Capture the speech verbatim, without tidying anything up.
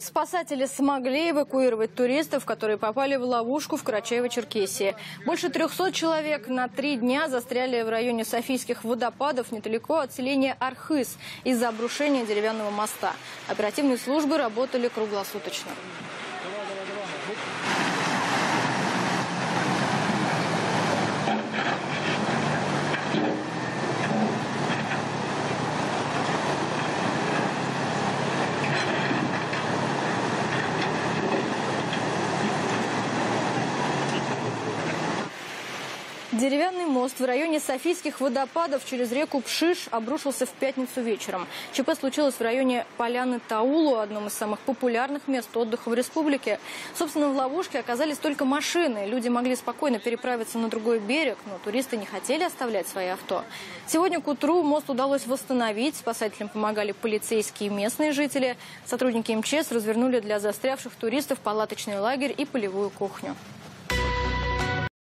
Спасатели смогли эвакуировать туристов, которые попали в ловушку в Карачаево-Черкесии. Больше трёхсот человек на три дня застряли в районе Софийских водопадов недалеко от селения Архыз из-за обрушения деревянного моста. Оперативные службы работали круглосуточно. Деревянный мост в районе Софийских водопадов через реку Пшиш обрушился в пятницу вечером. ЧП случилось в районе поляны Таулу, одном из самых популярных мест отдыха в республике. Собственно, в ловушке оказались только машины. Люди могли спокойно переправиться на другой берег, но туристы не хотели оставлять свои авто. Сегодня к утру мост удалось восстановить. Спасателям помогали полицейские и местные жители. Сотрудники МЧС развернули для застрявших туристов палаточный лагерь и полевую кухню.